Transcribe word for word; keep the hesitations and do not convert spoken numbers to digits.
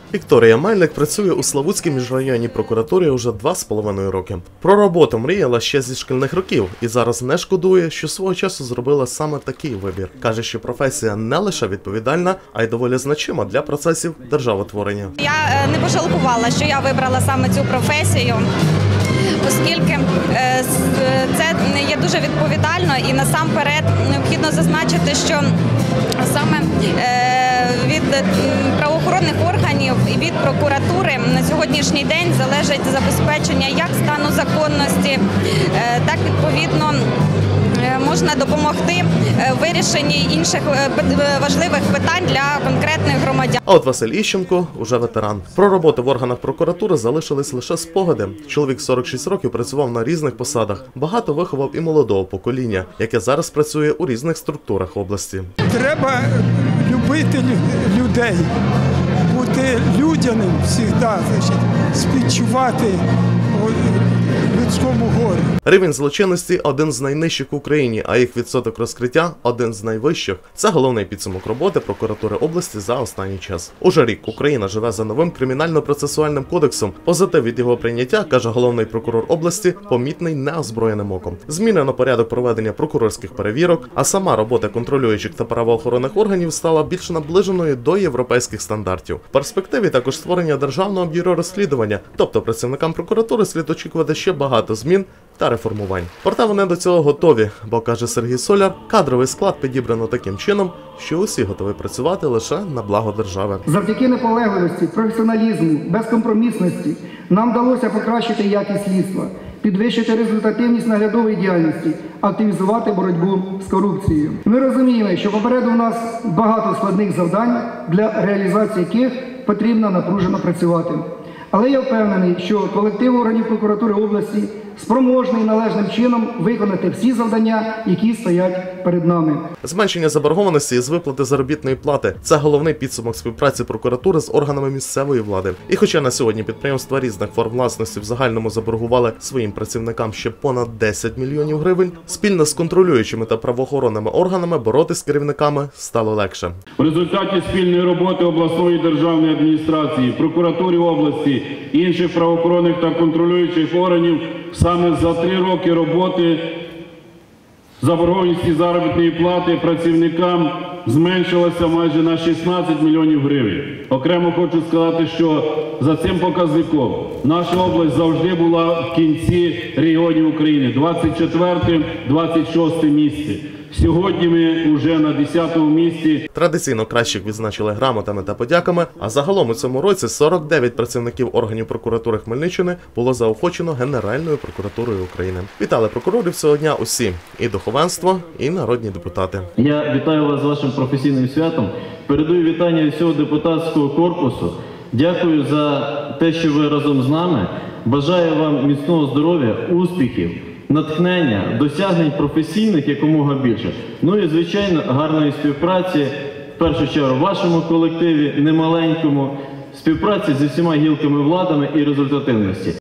Вікторія Мельник працює у Славутській міжрайонній прокуратурі уже два з половиною роки. Про роботу мріяла ще зі шкільних років і зараз не шкодує, що свого часу зробила саме такий вибір. Каже, що професія не лише відповідальна, а й доволі значима для процесів державотворення. Я не пожалкувала, що я вибрала саме цю професію, оскільки це є дуже відповідально і насамперед необхідно зазначити, що саме від правоохоронних органів і від прокуратури на сьогоднішній день залежить забезпечення як стану законності, так відповідно можна допомогти в вирішенні інших важливих питань для конкретних громадян. А от Василь Іщенко уже ветеран. Про роботу в органах прокуратури залишились лише спогади. Чоловік сорок шість років працював на різних посадах. Багато виховав і молодого покоління, яке зараз працює у різних структурах області. Треба любити людей, бути людяним завжди, співчувати людському горю. Рівень злочинності – один з найнижчих в Україні, а їх відсоток розкриття – один з найвищих. Це головний підсумок роботи прокуратури області за останній час. Уже рік Україна живе за новим кримінально-процесуальним кодексом. Позитив від його прийняття, каже головний прокурор області, помітний неозброєним оком. Змінено порядок проведення прокурорських перевірок, а сама робота контролюючих та правоохоронних органів стала більш наближеною до європейських стандартів. В перспективі також створення Державного бюро розслідування, тобто працівникам прокуратури слід очікувати ще багато змін та реформувань. Проте вони до цього готові, бо, каже Сергій Соляр, кадровий склад підібрано таким чином, що усі готові працювати лише на благо держави. Завдяки наполегливості, професіоналізму, безкомпромісності нам вдалося покращити якість слідства, підвищити результативність наглядової діяльності, активізувати боротьбу з корупцією. Ми розуміємо, що попереду у нас багато складних завдань, для реалізації яких потрібно напружено працювати. Але я впевнений, що колектив органів прокуратури області спроможний належним чином виконати всі завдання, які стоять перед нами. Зменшення заборгованості із виплати заробітної плати – це головний підсумок співпраці прокуратури з органами місцевої влади. І хоча на сьогодні підприємства різних форм власності в загальному заборгували своїм працівникам ще понад десять мільйонів гривень, спільно з контролюючими та правоохоронними органами боротися з керівниками стало легше. В результаті спільної роботи обласної державної адміністрації, прокуратури області, інших правоохоронних та контролюючих органів саме за три роки роботи заборгованість заробітної плати працівникам зменшилася майже на шістнадцять мільйонів гривень. Окремо хочу сказати, що за цим показником наша область завжди була в кінці регіонів України – двадцять четверте - двадцять шосте місце. Сьогодні ми вже на десятому місці. Традиційно кращих відзначили грамотами та подяками, а загалом у цьому році сорок дев'ять працівників органів прокуратури Хмельниччини було заохочено Генеральною прокуратурою України. Вітали прокурорів цього дня усі – і духовенство, і народні депутати. Я вітаю вас з вашим професійним святом. Передаю вітання від всього депутатського корпусу. Дякую за те, що ви разом з нами. Бажаю вам міцного здоров'я, успіхів, натхнення, досягнень професійних якомога більше. Ну і, звичайно, гарної співпраці, в першу чергу, в вашому колективі, немаленькому, співпраці зі всіма гілками владами і результативності.